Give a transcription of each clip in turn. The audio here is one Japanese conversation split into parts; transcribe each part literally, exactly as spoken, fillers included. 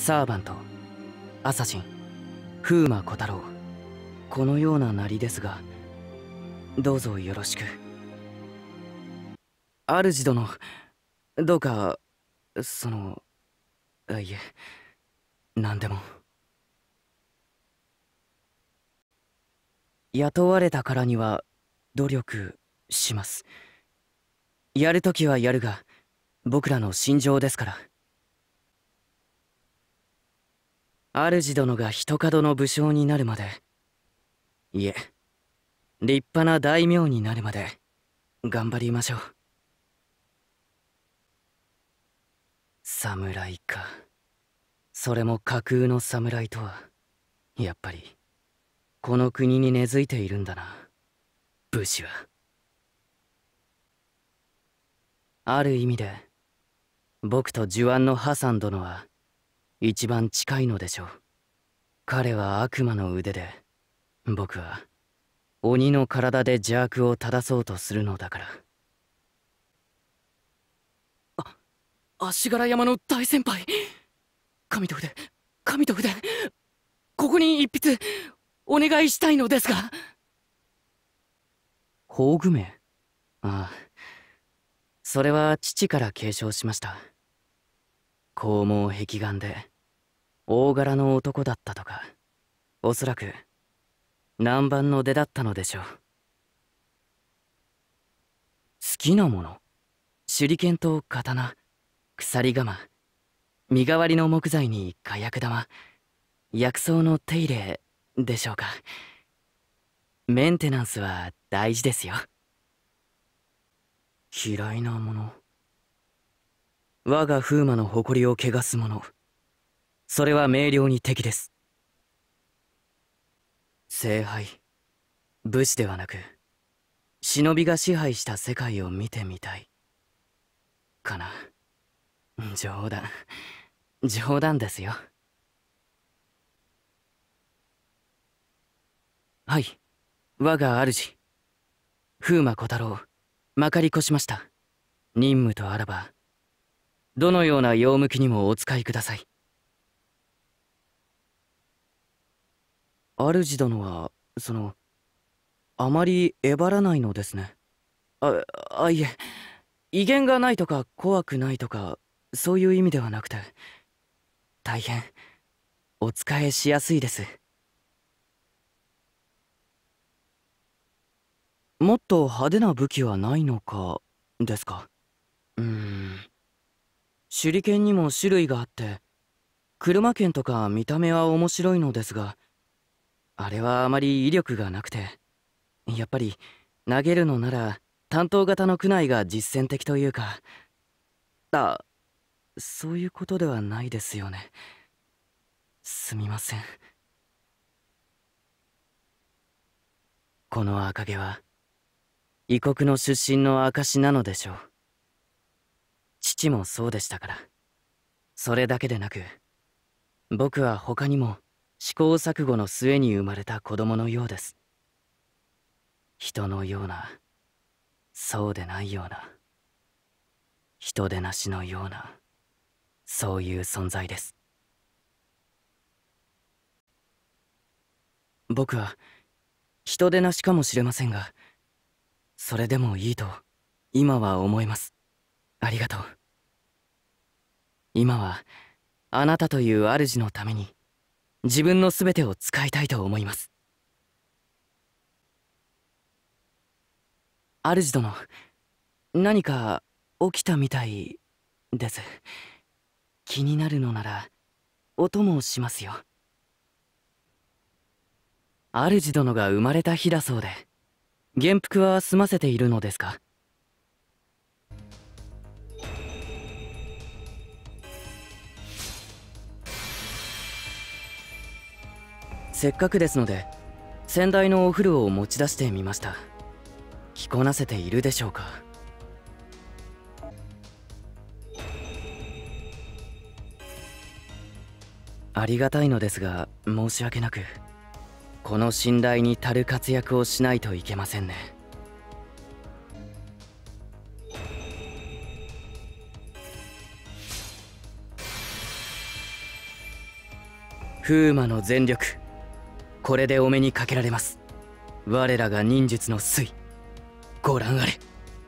サーバント、アサシン、風魔小太郎、このようななりですが、どうぞよろしく。主殿、どうかそのあいえ、何でも。雇われたからには努力します。やるときはやるが、僕らの信条ですから。主殿が一門の武将になるまで、いえ、立派な大名になるまで頑張りましょう。侍か。それも架空の侍とは、やっぱりこの国に根付いているんだな、武士は。ある意味で僕とジュアンのハサン殿は一番近いのでしょう。彼は悪魔の腕で、僕は鬼の体で邪悪を正そうとするのだから。あ、足柄山の大先輩、神と筆、神と筆、ここに一筆お願いしたいのですが。宝具名？ああ、それは父から継承しました。剛毛壁眼で大柄の男だったとか、おそらく南蛮の出だったのでしょう。好きなもの？手裏剣と刀、鎖鎌、身代わりの木材に火薬玉、薬草の手入れでしょうか。メンテナンスは大事ですよ。嫌いなもの。我が風魔の誇りを汚すもの、それは明瞭に敵です。聖杯、武士ではなく忍びが支配した世界を見てみたいかな。冗談冗談ですよ。はい、我が主風魔小太郎、まかり越しました。任務とあらばどのような用向きにもお使いください。主殿はそのあまりえばらないのですね。ああいえ、威厳がないとか怖くないとかそういう意味ではなくて、大変お仕えしやすいです。もっと派手な武器はないのかですか。うーん、手裏剣にも種類があって、車剣とか見た目は面白いのですが、あれはあまり威力がなくて、やっぱり投げるのなら担当型の区内が実践的というか。あ、そういうことではないですよね。すみません。この赤毛は異国の出身の証なのでしょう。父もそうでしたから。それだけでなく、僕は他にも試行錯誤の末に生まれた子供のようです。人のような、そうでないような、人でなしのような、そういう存在です。僕は人でなしかもしれませんが、それでもいいと今は思います。ありがとう。今はあなたという主のために自分の全てを使いたいと思います。主殿、何か起きたみたいです。気になるのなら音もしますよ。主殿が生まれた日だそうで、元服は済ませているのですか。せっかくですので先代のお風呂を持ち出してみました。着こなせているでしょうか。ありがたいのですが申し訳なく、この信頼に足る活躍をしないといけませんね。 風魔の全力、これでお目にかけられます。我らが忍術の粋、ご覧あれ。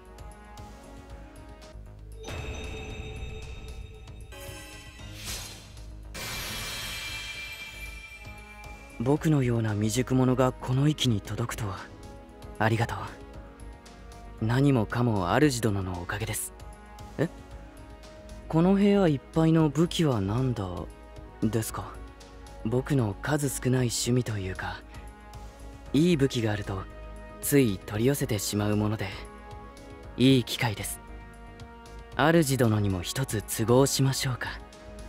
僕のような未熟者がこの域に届くとは。ありがとう。何もかも主殿のおかげです。え、この部屋いっぱいの武器は何だですか？僕の数少ない趣味というか、いい武器があるとつい取り寄せてしまうもので、いい機会です。主殿にも一つ都合しましょうか。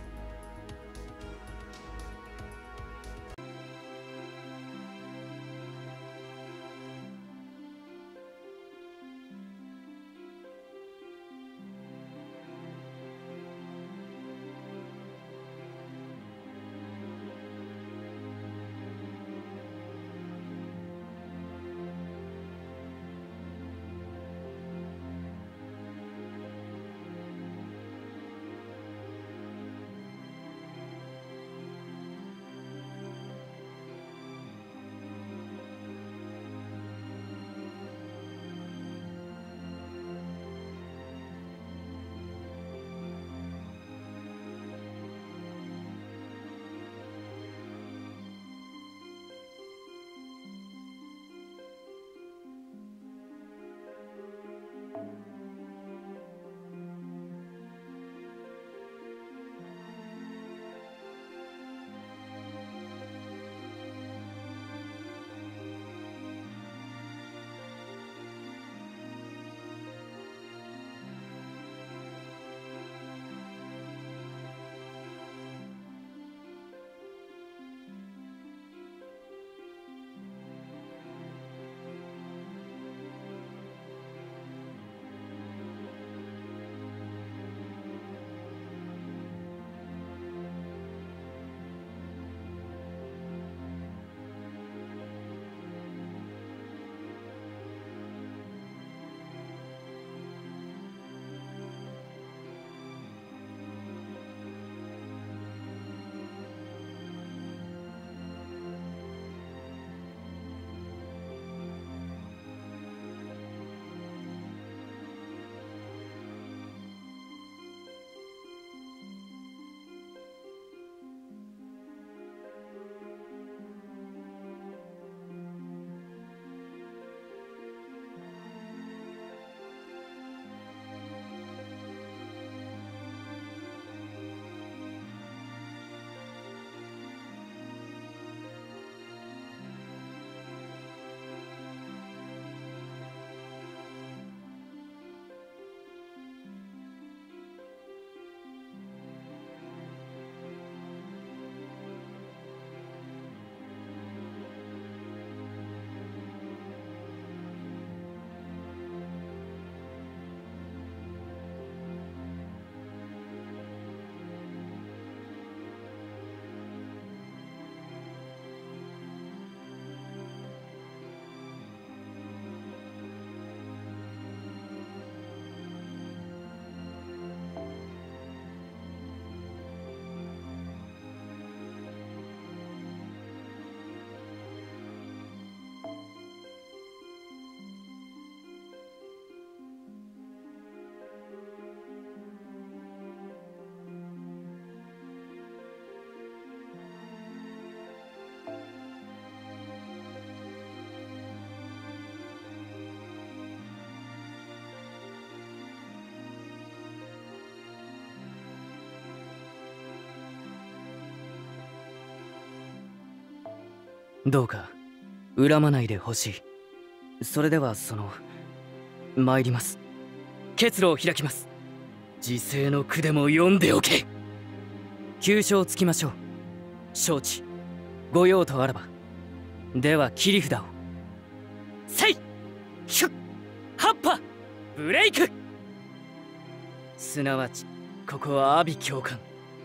どうか恨まないでほしい。それではその参ります。結露を開きます。時世の句でも読んでおけ。急所をつきましょう。承知。ご用とあらば。では切り札を。せいヒュッハッパブレイク。すなわちここは阿鼻教官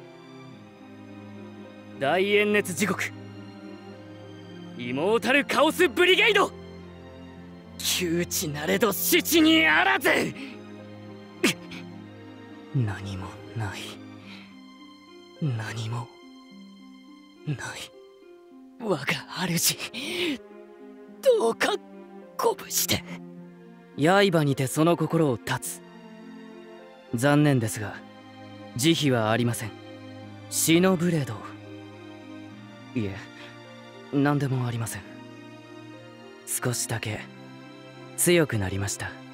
大炎熱地獄イモータルカオスブリゲイド。窮地なれど死地にあらず。何もない。何もない我が主、どうか鼓舞して。刃にてその心を断つ。残念ですが慈悲はありません。死のブレード。いえ、何でもありません。少しだけ強くなりました。